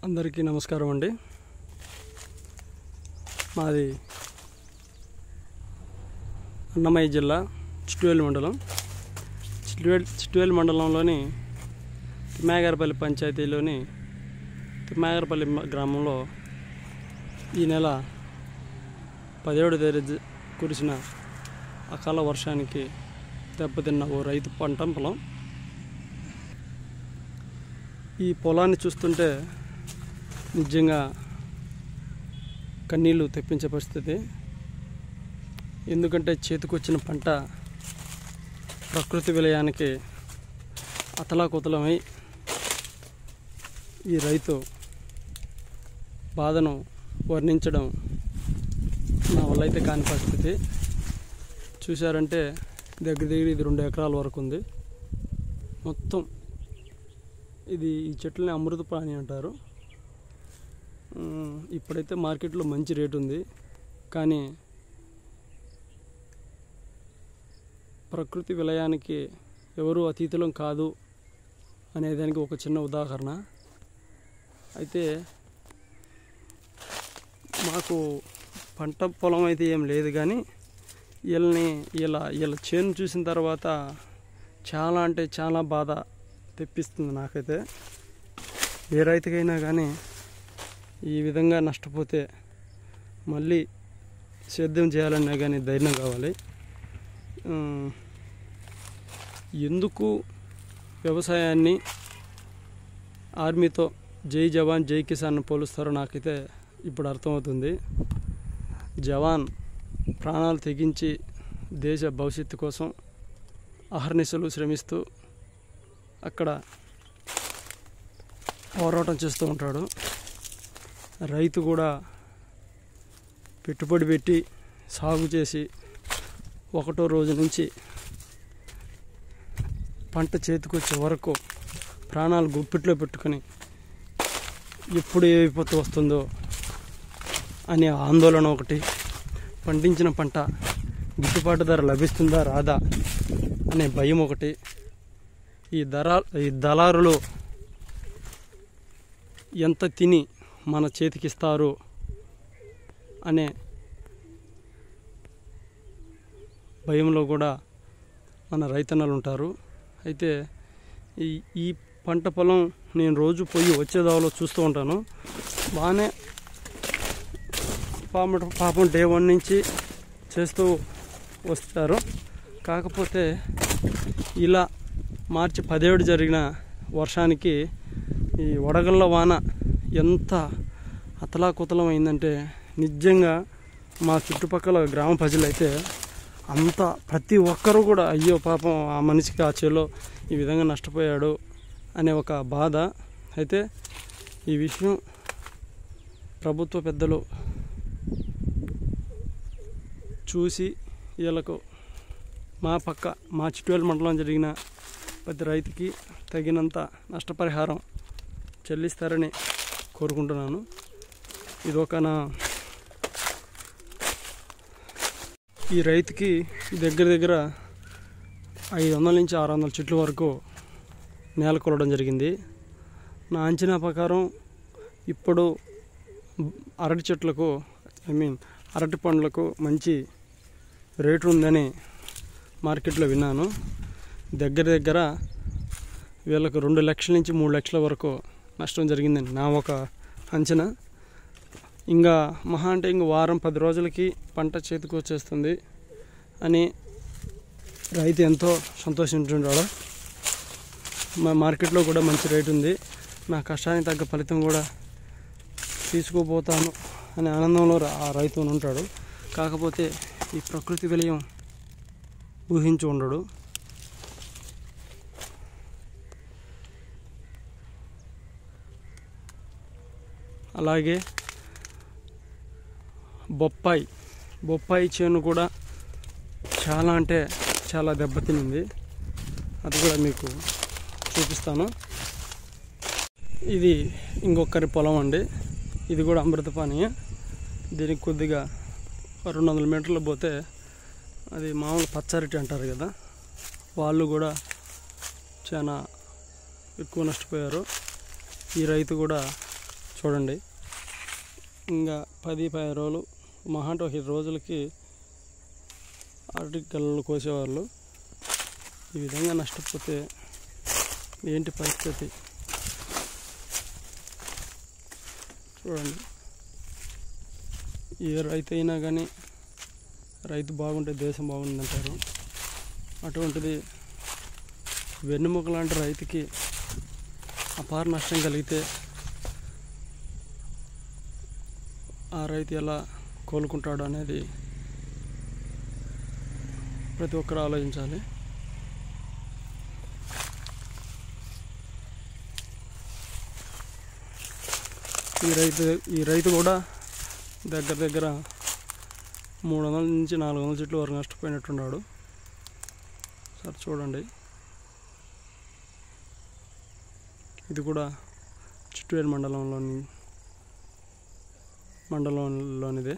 అందరికీ నమస్కారం అండి. మాది అన్నమయ్య జిల్లా చిట్వేలు మండలం. చిట్వేలు మండలంలోని తిమ్మాగారపల్లి పంచాయతీలోని తిమ్మాగారపల్లి గ్రామంలో ఈ నెల 17వ తేదీ కురిసిన అకాల వర్షానికి దెబ్బతిన్న ఓ రైతు పంట పొలం. ఈ పొలాన్ని చూస్తుంటే నిజంగా కన్నీళ్ళు తెప్పించే పరిస్థితి. ఎందుకంటే చేతికొచ్చిన పంట ప్రకృతి విలయానికి అతలాకుతలమై ఈ రైతు బాధను వర్ణించడం నా వల్ల అయితే కాని పరిస్థితి. చూశారంటే దగ్గర ఇది 2 ఎకరాల వరకు ఉంది. మొత్తం ఈ చెట్లని అమృత ప్రాణి అంటారు. ఇప్పుడైతే మార్కెట్లో మంచి రేటు ఉంది, కానీ ప్రకృతి విలయానికి ఎవరు అతీతులం కాదు అనేదానికి ఒక చిన్న ఉదాహరణ. అయితే మాకు పంట పొలం అయితే ఏం లేదు, కానీ వీళ్ళ చేను చూసిన తర్వాత చాలా అంటే చాలా బాధ తెప్పిస్తుంది నాకైతే. ఏ రైతుకైనా కానీ ఈ విధంగా నష్టపోతే మళ్ళీ సేద్యం చేయాలన్నా కానీ ధైర్యం కావాలి. ఎందుకు వ్యవసాయాన్ని ఆర్మీతో జై జవాన్ జై కిసాన్ పోలుస్తారో నాకైతే ఇప్పుడు అర్థమవుతుంది. జవాన్ ప్రాణాలు తెగించి దేశ భవిష్యత్తు కోసం అహర్నిశలు శ్రమిస్తూ అక్కడ పోరాటం చేస్తూ ఉంటాడు. రైతు కూడా పెట్టుబడి పెట్టి సాగు చేసి 1వ రోజు నుంచి పంట చేతికొచ్చే వరకు ప్రాణాలు గుప్పిట్లో పెట్టుకొని ఎప్పుడు ఏ విపత్తు వస్తుందో అనే ఆందోళన ఒకటి, పండించిన పంట గిట్టుబాటు ధర లభిస్తుందా రాదా అనే భయం ఒకటి, ఈ దళారులు ఎంత తిని మన చేతికిస్తారు అనే భయంలో కూడా మన రైతన్నలు ఉంటారు. అయితే ఈ పంట పొలం నేను రోజు పోయి వచ్చేదాలో చూస్తూ ఉంటాను. బాగానే పాపం డే 1 నుంచి చేస్తూ వస్తారు. కాకపోతే ఇలా మార్చి 17 జరిగిన వర్షానికి ఈ వడగళ్ళ వాన ఎంత అతలాకుతలం అయిందంటే నిజంగా మా చుట్టుపక్కల గ్రామ ప్రజలైతే అంతా ప్రతి ఒక్కరూ కూడా అయ్యో పాపం ఆ మనిషికి ఆ చేలో ఈ విధంగా నష్టపోయాడు అనే ఒక బాధ. అయితే ఈ విషయం ప్రభుత్వ పెద్దలు చూసి వీళ్ళకు మా చిట్వేలు మండలం జరిగిన ప్రతి రైతుకి తగినంత నష్టపరిహారం చెల్లిస్తారని కోరుకుంటున్నాను. ఈ రైతుకి దగ్గర 500 నుంచి 600 చెట్ల వరకు నేల కొలవడం జరిగింది. నా అంచనా ప్రకారం ఇప్పుడు అరటి చెట్లకు అరటి పండ్లకు మంచి రేటు ఉందని మార్కెట్లో విన్నాను. దగ్గర వీళ్ళకు 2 లక్షల నుంచి 3 లక్షల వరకు నష్టం జరిగిందని నా ఒక అంచనా. ఇంకా మహా అంటే వారం 10 రోజులకి పంట చేతికి వచ్చేస్తుంది అని రైతు ఎంతో సంతోషించుంటాడు. మా మార్కెట్లో కూడా మంచి రేటు ఉంది, నా కష్టానికి తగ్గ ఫలితం కూడా తీసుకోబోతాను అనే ఆనందంలో ఆ రైతు ఉంటాడు. కాకపోతే ఈ ప్రకృతి విలయం ఊహించి ఉండడు. అలాగే బొప్పాయి చేను కూడా చాలా అంటే చాలా దెబ్బతినింది. అది కూడా మీకు చూపిస్తాను. ఇది ఇంకొకరి పొలం అండి. ఇది కూడా అమృతపాణి. దీనికి కొద్దిగా 200 మీటర్లు పోతే అది మామూలు పచ్చరటి అంటారు కదా, వాళ్ళు కూడా చాలా ఎక్కువ నష్టపోయారు. ఈ రైతు కూడా చూడండి, ఇంకా 10-15 రోజులు మహా అంటే 20 రోజులకి అరటి గెలలు కోసేవాళ్ళు. ఈ విధంగా నష్టపోతే ఏంటి పరిస్థితి చూడండి. ఏ రైతు అయినా కానీ రైతు బాగుంటే దేశం బాగుందంటారు. అటువంటిది వెన్నెముక లాంటి రైతుకి అపార నష్టం కలిగితే ఆ రైతు ఎలా కోలుకుంటాడు అనేది ప్రతి ఒక్కరు ఆలోచించాలి. ఈ రైతు కూడా దగ్గర 300 నుంచి 400 చెట్లు వరకు నష్టపోయినట్టున్నాడు. సార్ చూడండి, ఇది కూడా చిట్వేలు మండలంలోనిదే.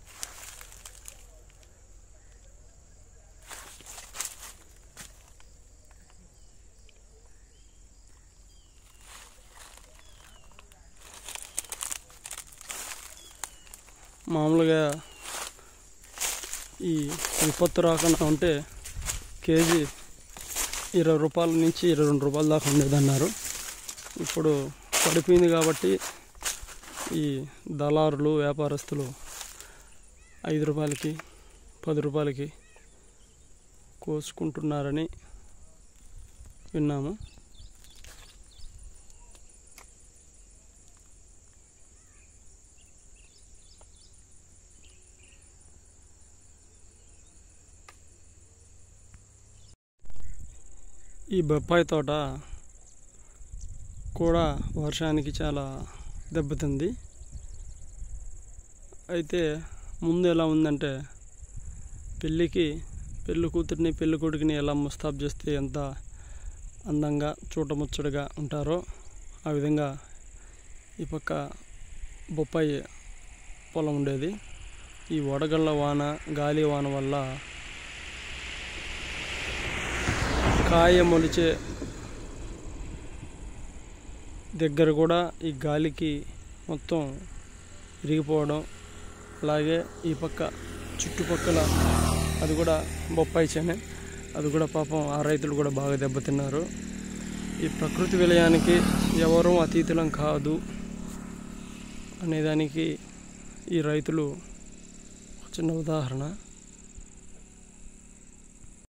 మామూలుగా ఈ విపత్తు రాకుండా ఉంటే కేజీ 20 రూపాయల నుంచి 22 రూపాయల దాకా ఉండేదన్నారు. ఇప్పుడు పడిపోయింది కాబట్టి ఈ దళారులు వ్యాపారస్తులు 5 రూపాయలకి 10 రూపాయలకి కోసుకుంటున్నారని విన్నాము. ఈ బొప్పాయి తోట కూడా వర్షానికి చాలా దెబ్బతింది. అయితే ముందు ఎలా ఉందంటే పెళ్ళి కూతురిని పెళ్ళి కొడుకుని ఎలా ముస్తాబు చేస్తే ఎంత అందంగా చూడముచ్చటగా ఉంటారో ఆ విధంగా ఈ పక్క బొప్పాయి పొలం ఉండేది. ఈ వడగళ్ళ వాన గాలి వాన వల్ల కాయ మొలిచే దగ్గర కూడా ఈ గాలికి మొత్తం విరిగిపోవడం, అలాగే ఈ పక్క చుట్టుపక్కల అది కూడా బొప్పాయి చేనే, అది కూడా పాపం ఆ రైతులు కూడా బాగా దెబ్బతిన్నారు. ఈ ప్రకృతి విలయానికి ఎవరూ అతీతులం కాదు అనేదానికి ఈ రైతులు చిన్న ఉదాహరణ.